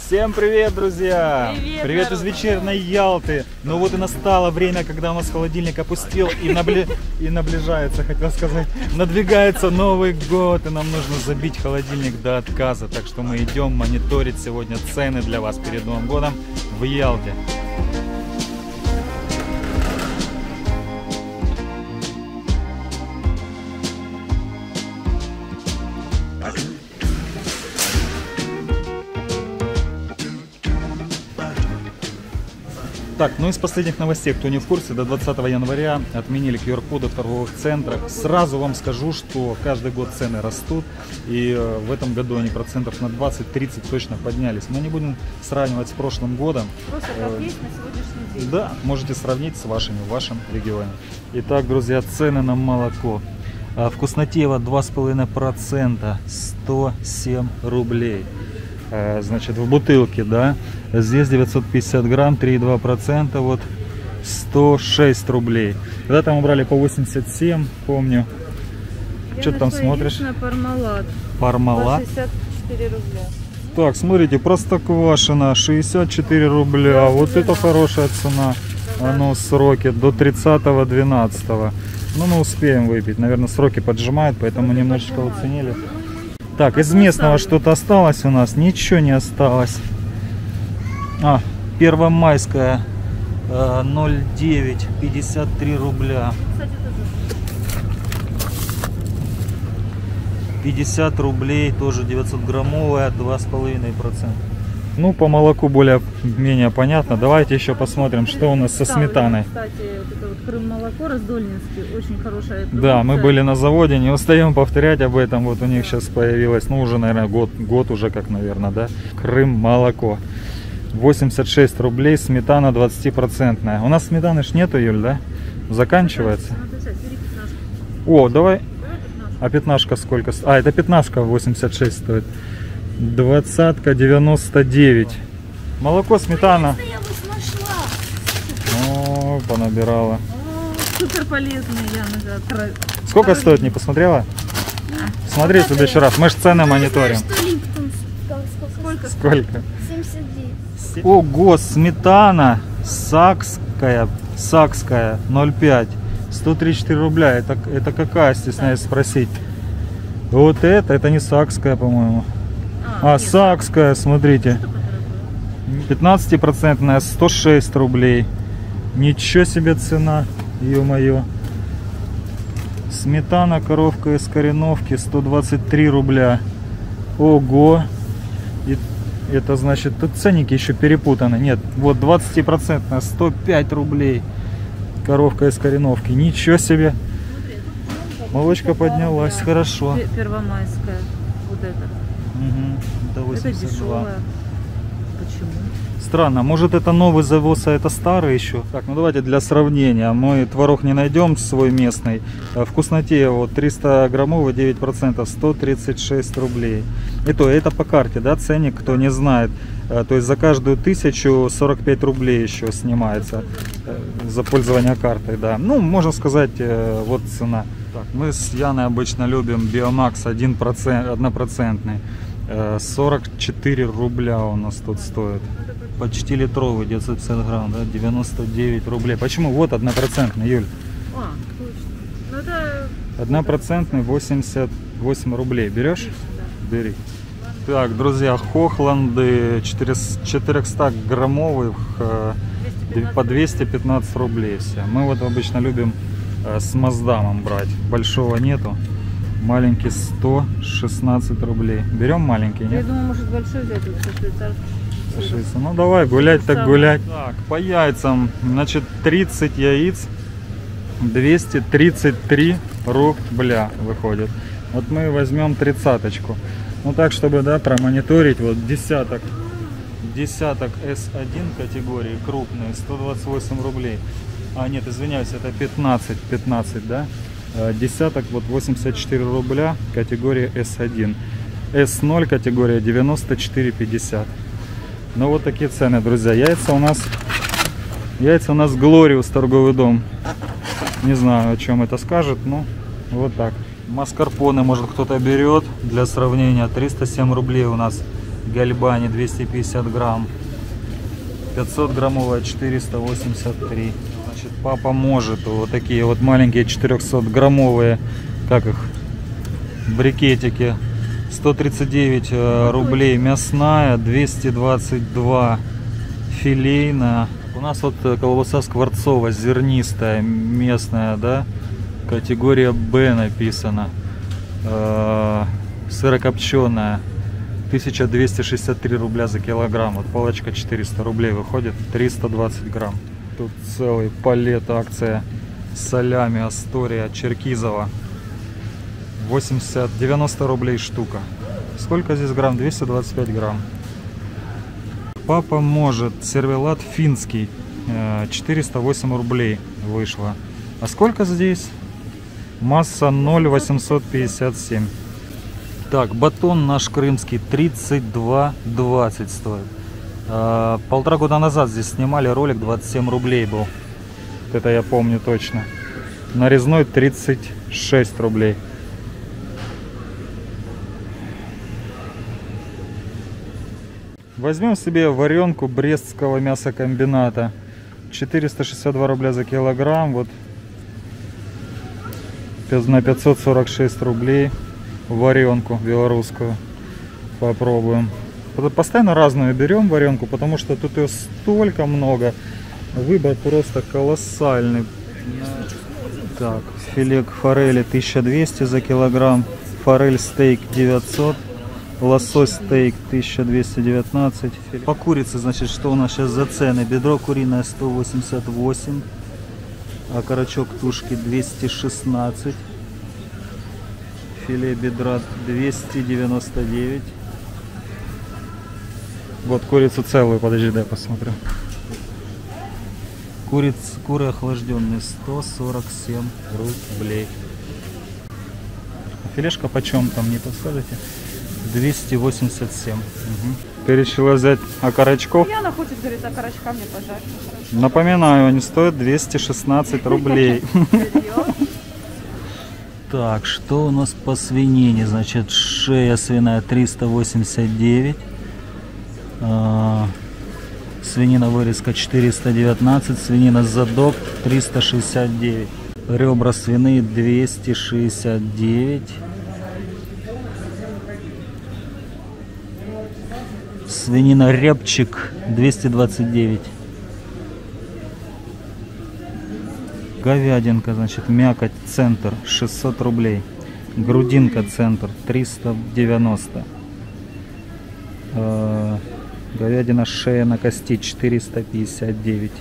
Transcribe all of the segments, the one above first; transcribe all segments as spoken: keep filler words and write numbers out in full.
Всем привет, друзья! Привет, привет из вечерней Ялты. Ну вот и настало время, когда у нас холодильник опустел и, набли... и наближается, хотел сказать, надвигается Новый год, и нам нужно забить холодильник до отказа. Так что мы идем мониторить сегодня цены для вас перед Новым годом в Ялте. Так, ну из последних новостей, кто не в курсе, до двадцатого января отменили ку ар коды в торговых центрах. Сразу вам скажу, что каждый год цены растут, и э, в этом году они процентов на двадцать-тридцать точно поднялись. Мы не будем сравнивать с прошлым годом. Просто как есть на сегодняшний день. Да, можете сравнить с вашими в вашем регионе. Итак, друзья, цены на молоко. Вкуснотеево два с половиной процента, сто семь рублей. Значит, в бутылке, да, здесь девятьсот пятьдесят грамм, три и два процента, вот сто шесть рублей. Когда-то мы брали по восемьдесят семь, помню. Я что ты там смотришь? Пармалат. Пармалат. шестьдесят четыре рубля. Так, смотрите, простоквашино, шестьдесят четыре рубля. Вот это хорошая цена. Оно сроки до тридцатого двенадцатого. Ну, мы успеем выпить. Наверное, сроки поджимают, поэтому сроки немножечко поджимают. Уценили. Так, из местного что-то осталось у нас? Ничего не осталось. А, Первомайская, ноль девять, пятьдесят три рубля. пятьдесят рублей, тоже девятьсот граммовая, два с половиной процента. Ну, по молоку более-менее понятно. Давайте еще посмотрим, что у нас со сметаной. Кстати, вот это вот Крым-молоко Раздольнинский, очень хорошая продукция. Да, мы были на заводе, не устаем повторять об этом. Вот у них сейчас появилось, ну, уже, наверное, год, год уже как, наверное, да. Крым-молоко. восемьдесят шесть рублей, сметана двадцатипроцентная. У нас сметаны ж нету, Юль, да? Заканчивается. О, давай. А пятнашка сколько? А, это пятнашка восемьдесят шесть стоит. Двадцатка девяносто девять. Молоко, сметана. О, понабирала. О, супер полезные, Яна. Сколько стоит, не посмотрела? А. Смотри в следующий раз. Мы же цены мониторим. Сколько? Сколько? семьдесят девять. Ого, сметана сакская, сакская ноль пять. сто тридцать четыре рубля. Это, это какая, стесняюсь спросить? Вот это, это не сакская, по-моему. А, а сакская, смотрите. пятнадцатипроцентная, сто шесть рублей. Ничего себе цена, ё-моё. Сметана коровка из Кореновки, сто двадцать три рубля. Ого. И это значит, тут ценники еще перепутаны. Нет, вот двадцатипроцентная, сто пять рублей. Коровка из Кореновки. Ничего себе. Молочка поднялась, хорошо. Первомайская, вот это. Угу, это это дешевая. Почему? Странно, может это новый завоз, а это старый еще. Так, ну давайте для сравнения. Мы творог не найдем свой местный. Вкуснотеево вот триста граммовый, девять процентов, сто тридцать шесть рублей. И то, это по карте, да, ценник, кто не знает. То есть за каждую тысячу сорок пять рублей еще снимается за пользование картой, да. Ну, можно сказать, вот цена. Так, мы с Яной обычно любим Биомакс один процент, однопроцентный. сорок четыре рубля у нас тут стоит. Почти литровый, девятьсот пятьдесят грамм, да, девяносто девять рублей. Почему? Вот однопроцентный, Юль. А, точно. Ну, это... Однопроцентный, восемьдесят восемь рублей. Берешь? Да. Бери. Так, друзья, Хохланды четыреста граммовых по двести пятнадцать рублей все. Мы вот обычно любим с Маздамом брать. Большого нету. Маленький сто шестнадцать рублей. Берем маленький, нет? Я думаю, может большой взять, со швейцарским. Ну давай, гулять так гулять. Так, по яйцам, значит, тридцать яиц, двести тридцать три рубля выходит. Вот мы возьмем тридцаточку. Ну так, чтобы, да, промониторить, вот десяток, десяток эс один категории, крупные, сто двадцать восемь рублей. А, нет, извиняюсь, это пятнадцать, пятнадцать, да? Десяток, вот восемьдесят четыре рубля, категория эс один. эс ноль категория девяносто четыре пятьдесят. Ну вот такие цены, друзья. Яйца у нас, яйца у нас Глориус, торговый дом. Не знаю, о чем это скажет, но вот так. Маскарпоне, может, кто-то берет для сравнения. триста семь рублей у нас Гальбани двести пятьдесят грамм. пятьсот граммовая четыреста восемьдесят три. Значит, папа может. Вот такие вот маленькие четыреста граммовые, как их, брикетики. сто тридцать девять рублей мясная, двести двадцать два филейная. У нас вот колбаса скворцовая, зернистая, местная, да, категория Б написано. Э, сырокопченая, тысяча двести шестьдесят три рубля за килограмм. Вот палочка четыреста рублей выходит, триста двадцать грамм. Тут целый палет, акция салями Астория Черкизово. восемьдесят девяносто рублей штука. Сколько здесь грамм? двести двадцать пять грамм. Папа может. Сервелат финский. четыреста восемь рублей вышло. А сколько здесь? Масса ноль восемьсот пятьдесят семь. Так, батон наш крымский тридцать два двадцать стоит. А, полтора года назад здесь снимали ролик, двадцать семь рублей был. Это я помню точно. Нарезной тридцать шесть рублей. Возьмем себе варенку Брестского мясокомбината. четыреста шестьдесят два рубля за килограмм. Вот на пятьсот сорок шесть рублей варенку белорусскую. Попробуем. Постоянно разную берем варенку, потому что тут ее столько много. Выбор просто колоссальный. Так, филе форели тысяча двести за килограмм. Форель стейк девятьсот. Лосось стейк тысяча двести девятнадцать. По курице, значит, что у нас сейчас за цены? Бедро куриное сто восемьдесят восемь, а карачок тушки двести шестнадцать. Филе бедра двести девяносто девять. Вот курицу целую, подожди, дай посмотрю. Куриц, куры охлажденные сто сорок семь рублей. Филешка почем там, не подскажете? двести восемьдесят семь. Угу. Решила взять окорочков. Яна хочет, говорит, окорочка мне пожарить. Напоминаю, они стоят двести шестнадцать рублей. Так, что у нас по свинине? Значит, шея свиная триста восемьдесят девять. Свинина вырезка четыреста девятнадцать. Свинина задок триста шестьдесят девять. Ребра свиные двести шестьдесят девять. Свинина рябчик двести двадцать девять. Говядинка, значит, мякоть центр шестьсот рублей. Грудинка центр триста девяносто. Э, говядина шея на кости четыреста пятьдесят девять.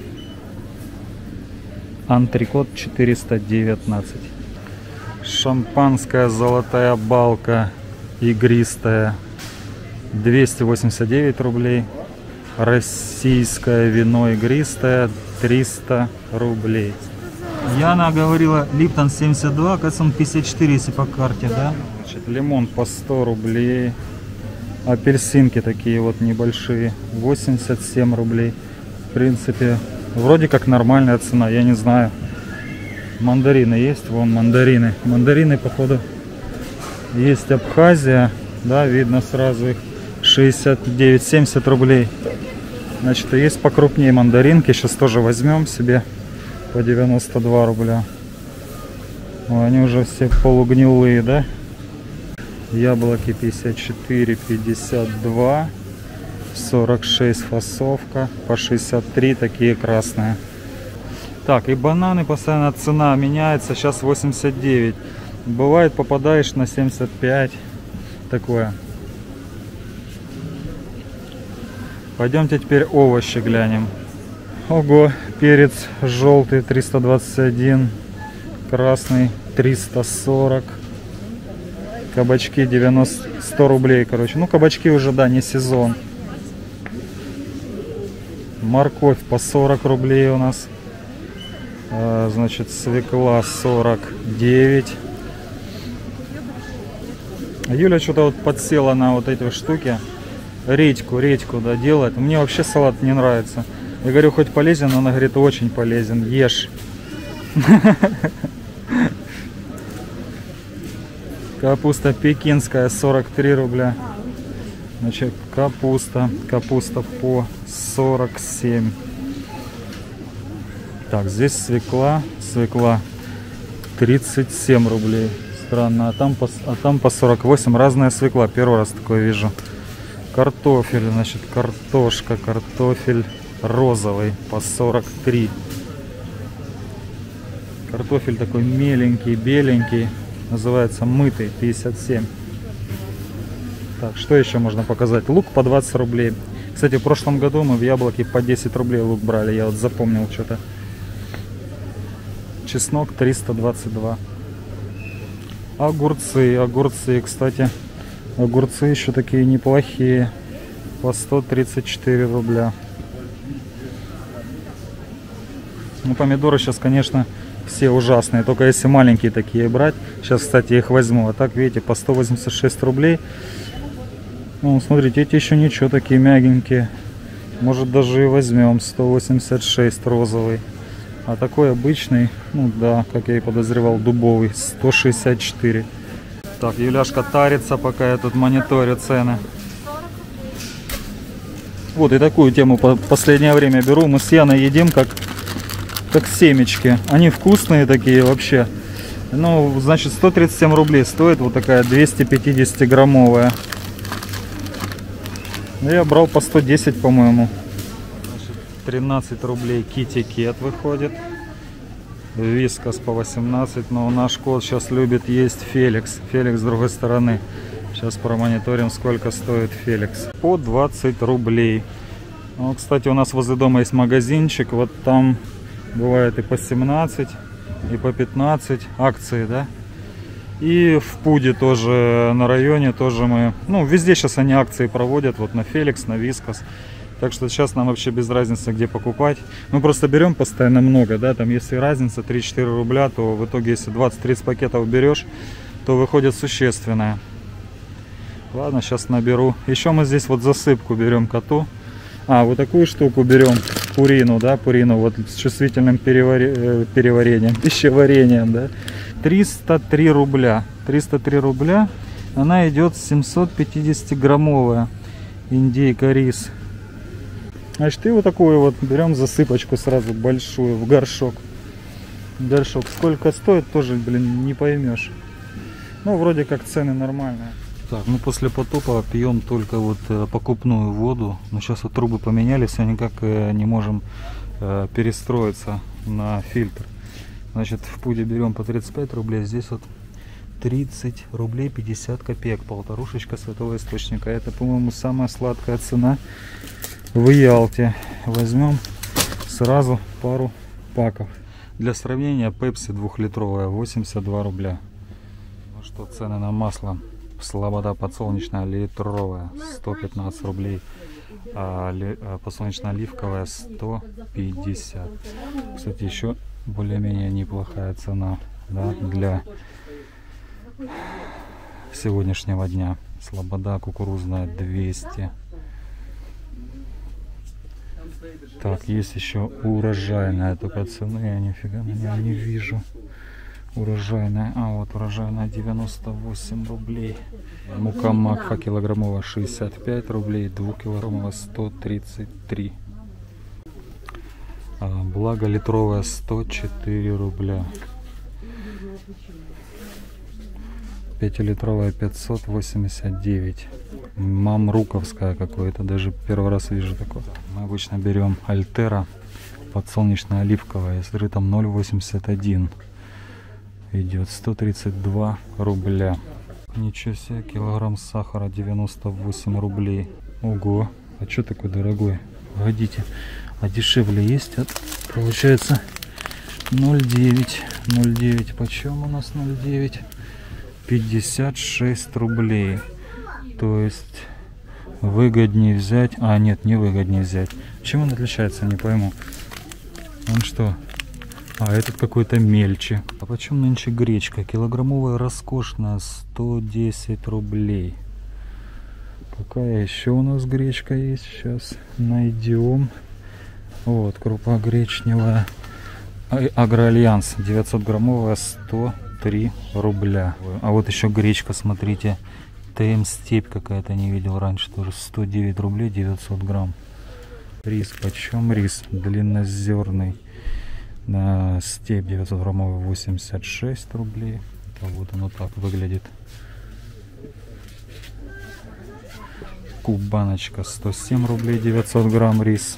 Антрикот четыреста девятнадцать. Шампанская золотая балка игристая двести восемьдесят девять рублей. Российское вино игристое триста рублей. Яна говорила Липтон семьдесят два, кажется, он пятьдесят четыре, если по карте, да? Значит, лимон по сто рублей. Апельсинки такие вот небольшие восемьдесят семь рублей. В принципе, вроде как нормальная цена, я не знаю. Мандарины есть, вон мандарины. Мандарины, походу, есть Абхазия, да, видно сразу их. шестьдесят девять семьдесят рублей. Значит, есть покрупнее мандаринки. Сейчас тоже возьмем себе по девяносто два рубля. О, они уже все полугнилые, да? Яблоки пятьдесят четыре пятьдесят два. сорок шесть фасовка. По шестьдесят три такие красные. Так, и бананы постоянно цена меняется. Сейчас восемьдесят девять. Бывает, попадаешь на семьдесят пять. Такое. Пойдемте теперь овощи глянем. Ого, перец желтый триста двадцать один, красный триста сорок, кабачки девяносто, сто рублей, короче. Ну, кабачки уже, да, не сезон. Морковь по сорок рублей у нас. А, значит, свекла сорок девять. Юля что-то вот подсела на вот эти штуки. Редьку, редьку, да, делает. Мне вообще салат не нравится. Я говорю, хоть полезен, она говорит, очень полезен. Ешь. Капуста пекинская сорок три рубля. Значит, капуста. Капуста по сорок семь. Так, здесь свекла. Свекла тридцать семь рублей. Странно. А там по, а там по сорок восемь. Разная свекла. Первый раз такое вижу. Картофель. Значит, картошка. Картофель розовый по сорок три. Картофель такой меленький, беленький. Называется мытый. пятьдесят семь. Так, что еще можно показать? Лук по двадцать рублей. Кстати, в прошлом году мы в Яблоке по десять рублей лук брали. Я вот запомнил что-то. Чеснок триста двадцать два. Огурцы. Огурцы, кстати. Огурцы еще такие неплохие. По сто тридцать четыре рубля. Ну, помидоры сейчас, конечно, все ужасные. Только если маленькие такие брать. Сейчас, кстати, их возьму. А так, видите, по сто восемьдесят шесть рублей. Ну, смотрите, эти еще ничего, такие мягенькие. Может, даже и возьмем. сто восемьдесят шесть розовый. А такой обычный, ну да, как я и подозревал, дубовый, сто шестьдесят четыре. Так, Юляшка тарится, пока я тут мониторю цены. Вот и такую тему по последнее время беру. Мы с Яной едим как, как семечки. Они вкусные такие вообще. Ну, значит, сто тридцать семь рублей стоит вот такая двести пятьдесят граммовая. Я брал по сто десять, по-моему. тринадцать рублей китикет выходит. Вискас по восемнадцать. Но наш кот сейчас любит есть Феликс. Феликс с другой стороны. Сейчас промониторим, сколько стоит Феликс. По двадцать рублей. Ну, кстати, у нас возле дома есть магазинчик. Вот там бывает и по семнадцать, и по пятнадцать акции, да? И в Пуде тоже, на районе тоже мы, ну, везде сейчас они акции проводят, вот на Феликс, на Вискас. Так что сейчас нам вообще без разницы, где покупать. Мы просто берем постоянно много, да, там если разница три-четыре рубля, то в итоге, если двадцать-тридцать пакетов берешь, то выходит существенная. Ладно, сейчас наберу. Еще мы здесь вот засыпку берем коту. А, вот такую штуку берем, пурину, да, пурину, вот с чувствительным перевари... переварением, пищеварением, да. триста три рубля. триста три рубля. Она идет семьсот пятьдесят граммовая. Индейка рис. Значит, и вот такую вот берем засыпочку сразу большую в горшок. Горшок. Сколько стоит, тоже, блин, не поймешь. Ну, вроде как цены нормальные. Так, ну после потопа пьем только вот э, покупную воду. Но сейчас вот трубы поменялись, а никак э, не можем э, перестроиться на фильтр. Значит, в Пуде берем по тридцать пять рублей, здесь вот тридцать рублей пятьдесят копеек, полторушечка святого источника. Это, по-моему, самая сладкая цена в Ялте. Возьмем сразу пару паков. Для сравнения, пепси двухлитровая восемьдесят два рубля. Ну что, цены на масло. Слобода подсолнечная литровая сто пятнадцать рублей, а, ли, а подсолнечно-оливковая сто пятьдесят. Кстати, еще более-менее неплохая цена, да, для сегодняшнего дня. Слобода кукурузная двести. Так, есть еще урожайная, только цены я нифига на нее не вижу. Урожайная, а вот урожайная девяносто восемь рублей. Мука Макфа килограммовая шестьдесят пять рублей, двухкилограммовая сто тридцать три. А, благо литровая сто четыре рубля. пятилитровая пятьсот восемьдесят девять. Мамруковская какое-то, даже первый раз вижу такое. Мы обычно берем Альтера подсолнечно-оливковая, я смотрю, там ноль восемьдесят один. Идет сто тридцать два рубля. Ничего себе, килограмм сахара девяносто восемь рублей. Ого, а что такой дорогой? Погодите, а дешевле есть? А, получается ноль девять. ноль девять, почем у нас ноль девять? пятьдесят шесть рублей. То есть выгоднее взять. А, нет, не выгоднее взять. Чем он отличается, не пойму. Он что? А этот какой-то мельче. А почем нынче гречка? Килограммовая роскошная сто десять рублей. Какая еще у нас гречка есть? Сейчас найдем. Вот, крупа гречневая. Агроальянс девятьсот граммовая сто три рубля. А вот еще гречка, смотрите, ТМ степь какая-то, не видел раньше, тоже сто девять рублей девятьсот грамм. Рис, почем рис? Длиннозерный. На степь девятьсот граммовый восемьдесят шесть рублей. Это вот оно так выглядит. Кубаночка сто семь рублей девятьсот грамм рис.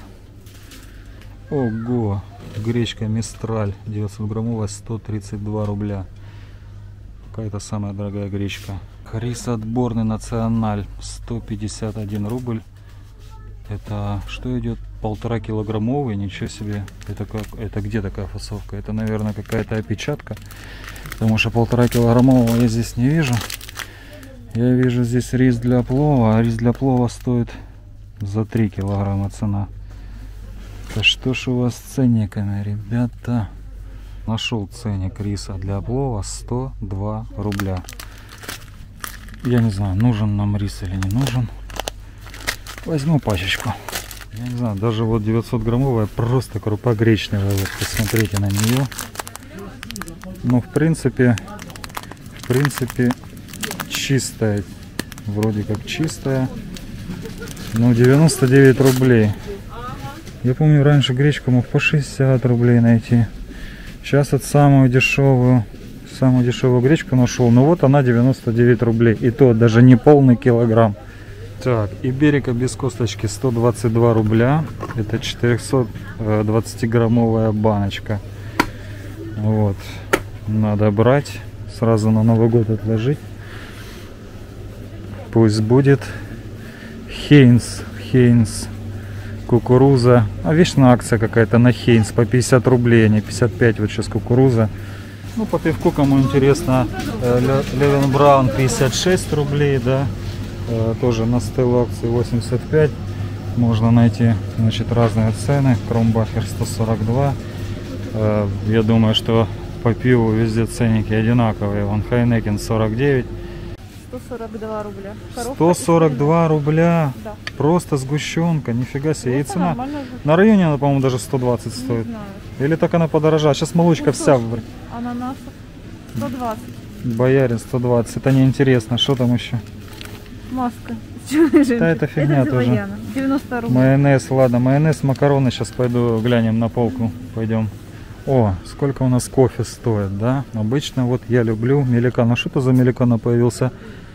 Ого! Гречка Мистраль девятьсот граммовая сто тридцать два рубля. Какая-то самая дорогая гречка. Рис отборный националь сто пятьдесят один рубль. Это что идет? Полтора килограммовый, ничего себе. Это как? Это где такая фасовка? Это, наверное, какая-то опечатка. Потому что полтора килограммового я здесь не вижу. Я вижу здесь рис для плова. А рис для плова стоит за три килограмма цена. Да что ж у вас с ценниками, ребята? Нашел ценник риса для плова сто два рубля. Я не знаю, нужен нам рис или не нужен. Возьму пачечку. Я не знаю, даже вот девятьсот граммовая просто крупа гречневая. Вот посмотрите на нее. Ну, в принципе, в принципе, чистая. Вроде как чистая. Ну, девяносто девять рублей. Я помню, раньше гречку мог по шестьдесят рублей найти. Сейчас вот самую дешевую, самую дешевую гречку нашел. Но вот она девяносто девять рублей. И то даже не полный килограмм. Так, Иберика без косточки сто двадцать два рубля. Это четырехсотдвадцатиграммовая баночка. Вот. Надо брать. Сразу на Новый год отложить. Пусть будет. Хейнс. Хейнс. Кукуруза. А вечно акция какая-то на Хейнс по пятьдесят рублей, а не пятьдесят пять. Вот сейчас кукуруза. Ну, по пивку, кому интересно, Левен Браун пятьдесят шесть рублей, да. Тоже на стелу акции восемьдесят пять. Можно найти, значит, разные цены. Кромбахер сто сорок два. Я думаю, что по пиву везде ценники одинаковые. Вон Хайнекен сорок девять. сто сорок два рубля. Коровка сто сорок два рубля. Да. Просто сгущенка. Нифига себе. И цена. Нормально. На районе она, по-моему, даже сто двадцать стоит. Не знаю. Или так она подорожала. Сейчас молочка Ну, вся. слушай, ананасов сто двадцать. Боярин сто двадцать. Это неинтересно. Что там еще? Маска. Да, это фигня тоже. девяносто рублей. Майонез, ладно, майонез, макароны. Сейчас пойду глянем на полку. Пойдем. О, сколько у нас кофе стоит, да? Обычно вот я люблю Меликано. Что это за Меликано появился?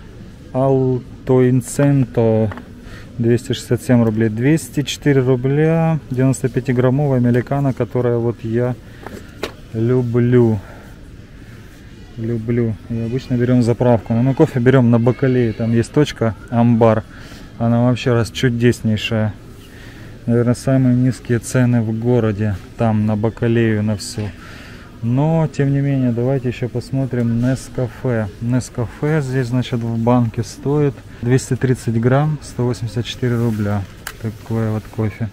Альтоинценто. двести шестьдесят семь рублей. двести четыре рубля. девяносто пятиграммовая Меликано, которая вот я люблю. Люблю. И обычно берем заправку. Но на кофе берем на Бакалее. Там есть точка Амбар. Она вообще раз чудеснейшая. Наверное, самые низкие цены в городе. Там на Бакалею на все. Но, тем не менее, давайте еще посмотрим Нескафе. Нескафе здесь, значит, в банке стоит двести тридцать грамм, сто восемьдесят четыре рубля. Такое вот кофе.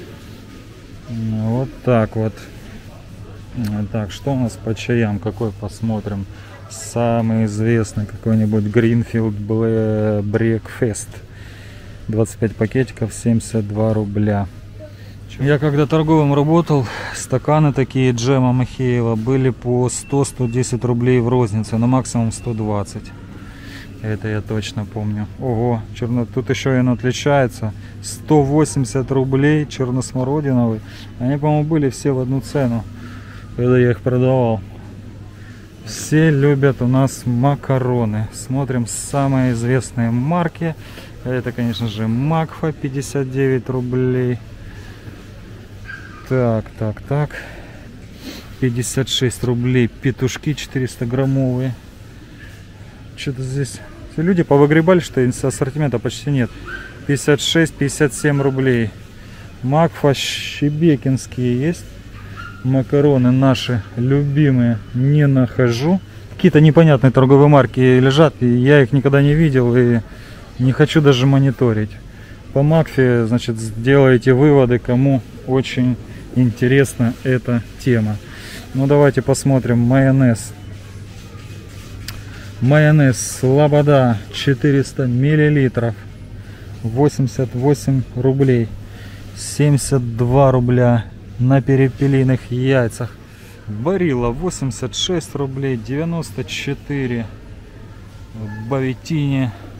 Вот так вот. Так, что у нас по чаям? Какой посмотрим? Самый известный какой-нибудь Greenfield Breakfast. двадцать пять пакетиков, семьдесят два рубля. Я когда торговым работал, стаканы такие джема Махеева были по сто — сто десять рублей в рознице, на максимум сто двадцать. Это я точно помню. Ого, черно... тут еще и он отличается. сто восемьдесят рублей черносмородиновый. Они, по-моему, были все в одну цену, когда я их продавал. Все любят у нас макароны. Смотрим самые известные марки. Это, конечно же, Макфа, пятьдесят девять рублей. Так, так, так. пятьдесят шесть рублей. Петушки четыреста граммовые. Что-то здесь... Люди повыгребали, что ассортимента почти нет. пятьдесят шесть — пятьдесят семь рублей. Макфа щебекинские есть. Макароны наши любимые не нахожу. Какие-то непонятные торговые марки лежат, и я их никогда не видел и не хочу даже мониторить. По Макфе, значит, сделайте выводы, кому очень интересна эта тема. Ну, давайте посмотрим майонез. Майонез Слобода четыреста миллилитров. восемьдесят восемь рублей. семьдесят два рубля на перепелиных яйцах. Барилла восемьдесят шесть рублей. девяносто четыре в Бавитине.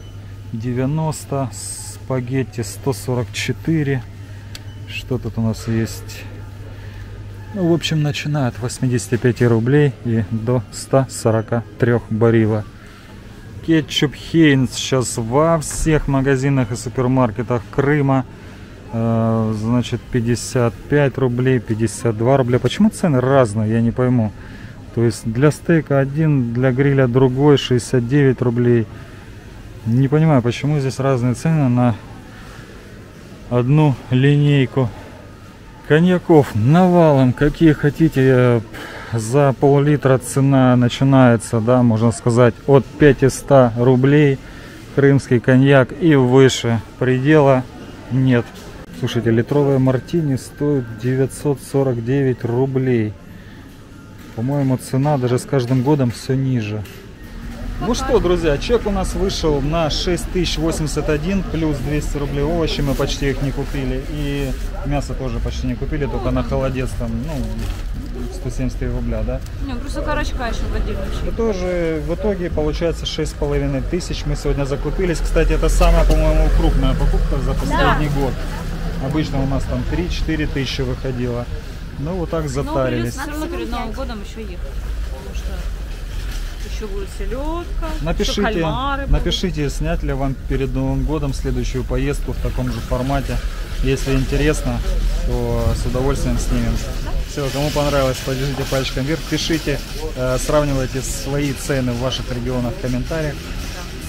девяносто, спагетти сто сорок четыре. Что тут у нас есть? Ну, в общем, начиная от восьмидесяти пяти рублей и до ста сорока трёх барила. Кетчуп Хейнс сейчас во всех магазинах и супермаркетах Крыма. Э, значит, пятьдесят пять рублей, пятьдесят два рубля. Почему цены разные, я не пойму. То есть для стейка один, для гриля другой, шестьдесят девять рублей. Не понимаю, почему здесь разные цены на одну линейку. Коньяков навалом, какие хотите. За пол-литра цена начинается, да, можно сказать, от пятисот рублей. Крымский коньяк и выше. Предела нет. Слушайте, литровая мартини стоит девятьсот сорок девять рублей. По-моему, цена даже с каждым годом все ниже. Ну что, друзья, чек у нас вышел на шесть тысяч восемьдесят один, плюс двести рублей. Овощи мы почти их не купили. И мясо тоже почти не купили, только на холодец там, ну, сто семьдесят три рубля, да? Не, просто карачка еще в отдельном. И тоже в итоге получается шесть с половиной тысяч. Мы сегодня закупились. Кстати, это самая, по-моему, крупная покупка за последний да. год. Обычно у нас там три-четыре тысячи выходило. Ну вот так затарились. Но все равно перед Новым годом еще ехать. Потому что еще будет селедка, напишите, еще кальмары. Напишите, снять ли вам перед Новым годом следующую поездку в таком же формате. Если интересно, то с удовольствием снимем. Все, кому понравилось, подержите пальчиком вверх. Пишите, э, сравнивайте свои цены в ваших регионах в комментариях.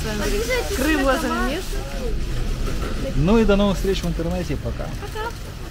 Крым глазами нет. Ну и до новых встреч в интернете. Пока. Пока.